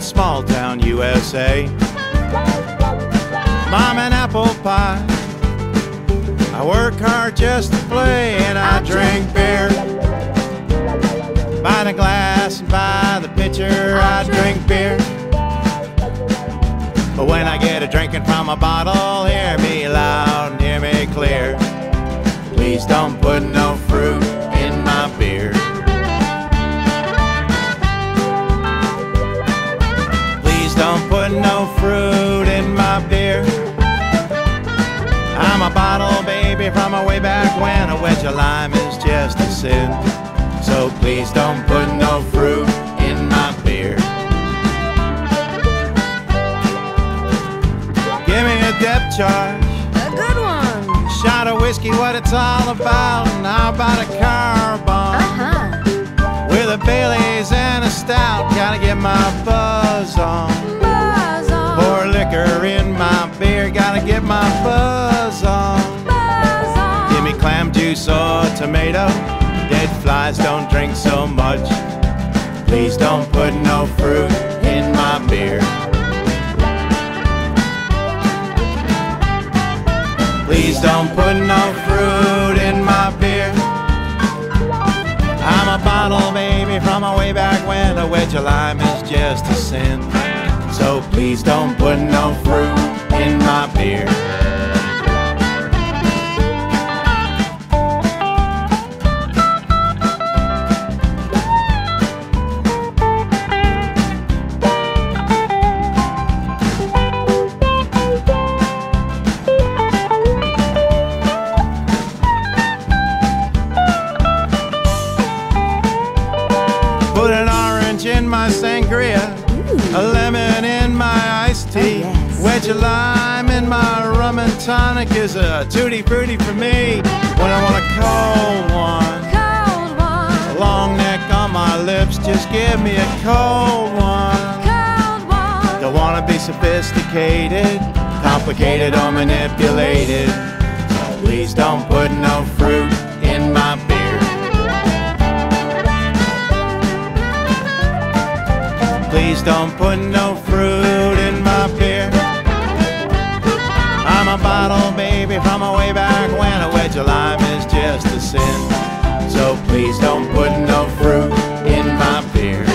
small town USA. Mom and apple pie. I work hard just to play, and I drink beer. By the glass and by the pitcher, I drink beer. But when I get a drinking from a bottle, hear me loud and hear me clear. Please don't put no fruit in my beer. Please don't put no fruit in my beer. I'm a bottle baby from a way back when. A wedge of lime is just a sin. So please don't put no fruit in my beer. Give me a depth charge, A good one. shot of whiskey, what it's all about. And how about a car bomb? With a Baileys and a stout, gotta get my buzz on. Buzz on. Pour liquor in my beer, gotta get my buzz on. Buzz on. Give me clam juice or tomato. Dead flies don't drink so much. Please don't put no fruit in my beer. Please don't put no fruit in my beer. I'm a bottle baby from a way back when. A wedge of lime is just a sin. So please don't put no fruit in my beer. Put an orange in my sangria, a lemon in my iced tea, wedge of lime in my rum and tonic is a tutti frutti for me. When I want a cold one, Cold one. a long neck on my lips, just give me a cold one. Cold one. Don't wanna be sophisticated, complicated or manipulated. Please don't put no fruit in my beer. Please don't put no fruit in my beer. I'm a bottle baby from a way back when. A wedge of lime is just a sin. So please don't put no fruit in my beer.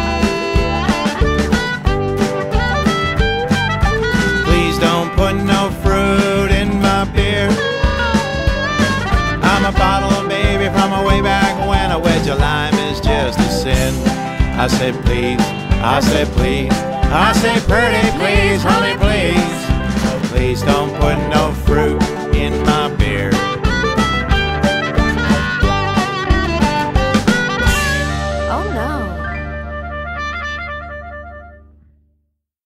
Please don't put no fruit in my beer. I'm a bottle baby from a way back when. A wedge of lime is just a sin. I say please, I say please, I say pretty please, honey please. So please don't put no fruit